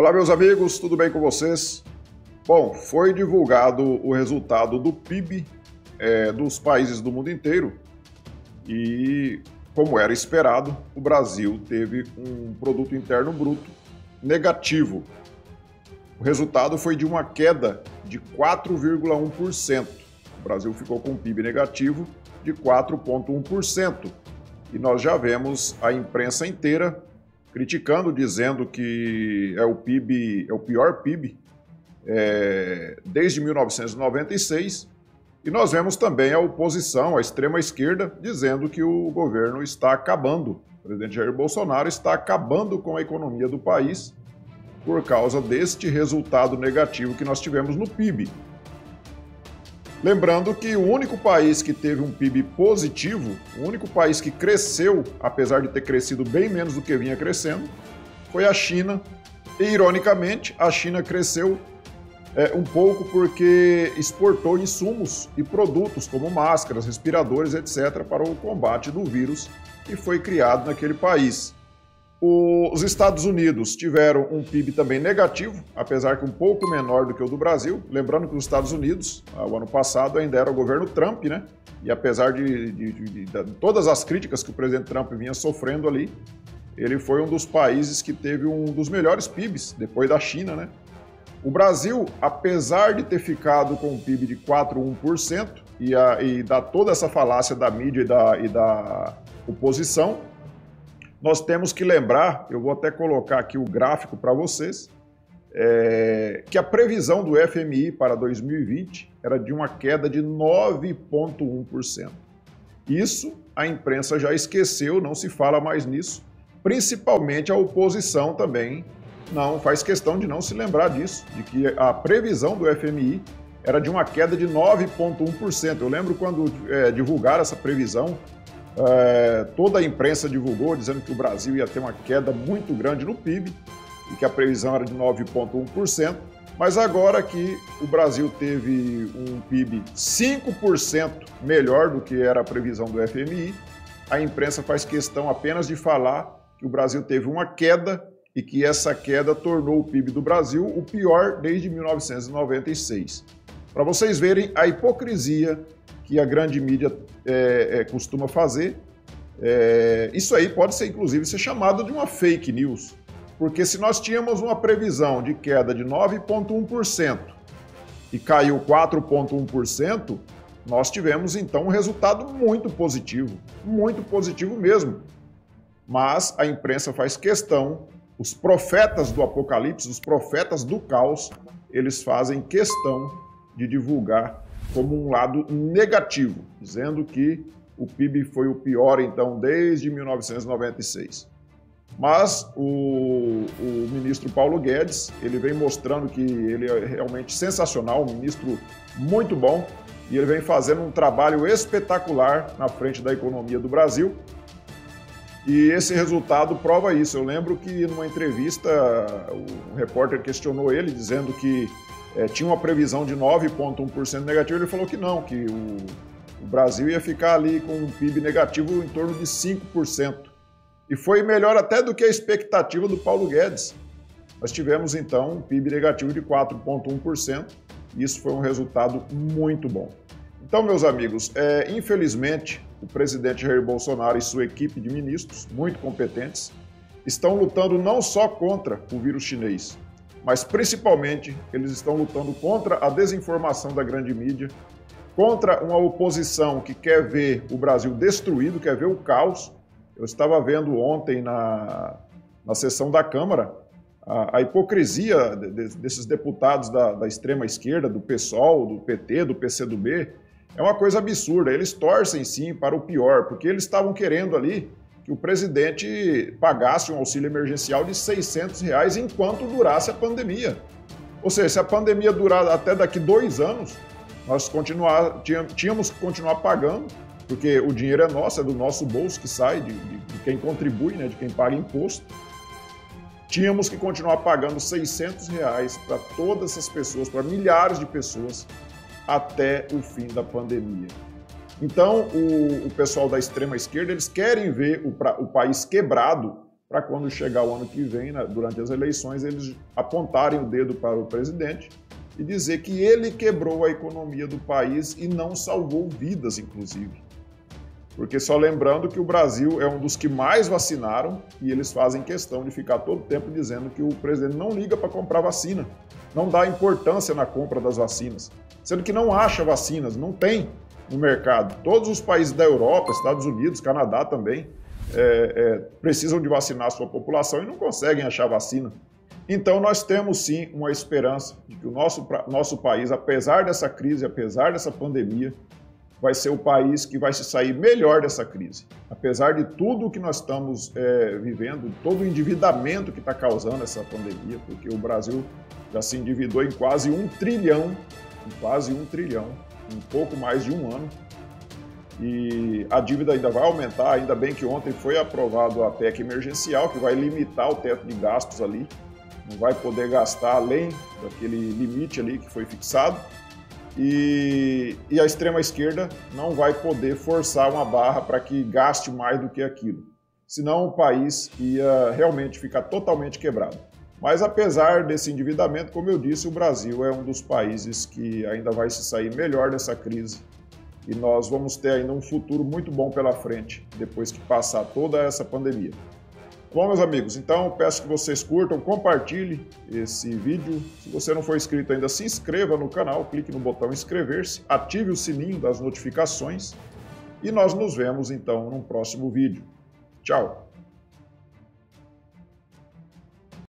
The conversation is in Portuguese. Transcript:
Olá, meus amigos, tudo bem com vocês? Bom, foi divulgado o resultado do PIB dos países do mundo inteiro e, como era esperado, o Brasil teve um produto interno bruto negativo. O resultado foi de uma queda de 4,1%. O Brasil ficou com um PIB negativo de 4,1%. E nós já vemos a imprensa inteira criticando, dizendo que é o pior PIB desde 1996. E nós vemos também a oposição, a extrema-esquerda, dizendo que o governo está acabando, o presidente Jair Bolsonaro está acabando com a economia do país por causa deste resultado negativo que nós tivemos no PIB. Lembrando que o único país que teve um PIB positivo, o único país que cresceu, apesar de ter crescido bem menos do que vinha crescendo, foi a China. E, ironicamente, a China cresceu um pouco porque exportou insumos e produtos como máscaras, respiradores, etc., para o combate do vírus que foi criado naquele país. Os Estados Unidos tiveram um PIB também negativo, apesar que um pouco menor do que o do Brasil. Lembrando que os Estados Unidos, o ano passado, ainda era o governo Trump, né? E apesar de todas as críticas que o presidente Trump vinha sofrendo ali, ele foi um dos países que teve um dos melhores PIBs, depois da China, né? O Brasil, apesar de ter ficado com um PIB de 4,1% e dar toda essa falácia da mídia e da oposição, nós temos que lembrar, eu vou até colocar aqui o gráfico para vocês, que a previsão do FMI para 2020 era de uma queda de 9,1%. Isso a imprensa já esqueceu, não se fala mais nisso, principalmente a oposição também não faz questão de não se lembrar disso, de que a previsão do FMI era de uma queda de 9,1%. Eu lembro quando divulgaram essa previsão, toda a imprensa divulgou, dizendo que o Brasil ia ter uma queda muito grande no PIB e que a previsão era de 9,1%, mas agora que o Brasil teve um PIB 5% melhor do que era a previsão do FMI, a imprensa faz questão apenas de falar que o Brasil teve uma queda e que essa queda tornou o PIB do Brasil o pior desde 1996. Para vocês verem a hipocrisia que a grande mídia costuma fazer, isso aí pode ser, inclusive, ser chamado de uma fake news, porque se nós tínhamos uma previsão de queda de 9,1% e caiu 4,1%, nós tivemos, então, um resultado muito positivo mesmo. Mas a imprensa faz questão, os profetas do apocalipse, os profetas do caos, eles fazem questão de divulgar como um lado negativo, dizendo que o PIB foi o pior, então, desde 1996. Mas o ministro Paulo Guedes, ele vem mostrando que ele é realmente sensacional, um ministro muito bom, e ele vem fazendo um trabalho espetacular na frente da economia do Brasil. E esse resultado prova isso. Eu lembro que numa entrevista o repórter questionou ele, dizendo que tinha uma previsão de 9,1% negativo, ele falou que não, que o Brasil ia ficar ali com um PIB negativo em torno de 5%. E foi melhor até do que a expectativa do Paulo Guedes. Nós tivemos, então, um PIB negativo de 4,1%, e isso foi um resultado muito bom. Então, meus amigos, infelizmente, o presidente Jair Bolsonaro e sua equipe de ministros, muito competentes, estão lutando não só contra o vírus chinês, mas principalmente eles estão lutando contra a desinformação da grande mídia, contra uma oposição que quer ver o Brasil destruído, quer ver o caos. Eu estava vendo ontem na sessão da Câmara a hipocrisia desses deputados da extrema esquerda, do PSOL, do PT, do PCdoB. É uma coisa absurda. Eles torcem sim para o pior, porque eles estavam querendo ali que o presidente pagasse um auxílio emergencial de R$600 enquanto durasse a pandemia. Ou seja, se a pandemia durar até daqui 2 anos, nós tínhamos que continuar pagando, porque o dinheiro é nosso, é do nosso bolso que sai, de quem contribui, né, de quem paga imposto. Tínhamos que continuar pagando R$600 para todas essas pessoas, para milhares de pessoas, até o fim da pandemia. Então, o pessoal da extrema esquerda, eles querem ver o país quebrado para quando chegar o ano que vem, durante as eleições, eles apontarem o dedo para o presidente e dizer que ele quebrou a economia do país e não salvou vidas, inclusive. Porque só lembrando que o Brasil é um dos que mais vacinaram e eles fazem questão de ficar todo o tempo dizendo que o presidente não liga para comprar vacina, não dá importância na compra das vacinas, sendo que não acha vacinas, não tem no mercado. Todos os países da Europa, Estados Unidos, Canadá também, precisam de vacinar a sua população e não conseguem achar vacina. Então nós temos sim uma esperança de que o nosso país, apesar dessa crise, apesar dessa pandemia, vai ser o país que vai se sair melhor dessa crise. Apesar de tudo que nós estamos vivendo, todo o endividamento que está causando essa pandemia, porque o Brasil já se endividou em quase 1 trilhão, em pouco mais de um ano, e a dívida ainda vai aumentar, ainda bem que ontem foi aprovado a PEC emergencial, que vai limitar o teto de gastos ali, não vai poder gastar além daquele limite ali que foi fixado, e a extrema-esquerda não vai poder forçar uma barra para que gaste mais do que aquilo, senão o país ia realmente ficar totalmente quebrado. Mas apesar desse endividamento, como eu disse, o Brasil é um dos países que ainda vai se sair melhor dessa crise e nós vamos ter ainda um futuro muito bom pela frente depois que passar toda essa pandemia. Bom, meus amigos, então peço que vocês curtam, compartilhem esse vídeo. Se você não for inscrito ainda, se inscreva no canal, clique no botão inscrever-se, ative o sininho das notificações e nós nos vemos então no próximo vídeo. Tchau!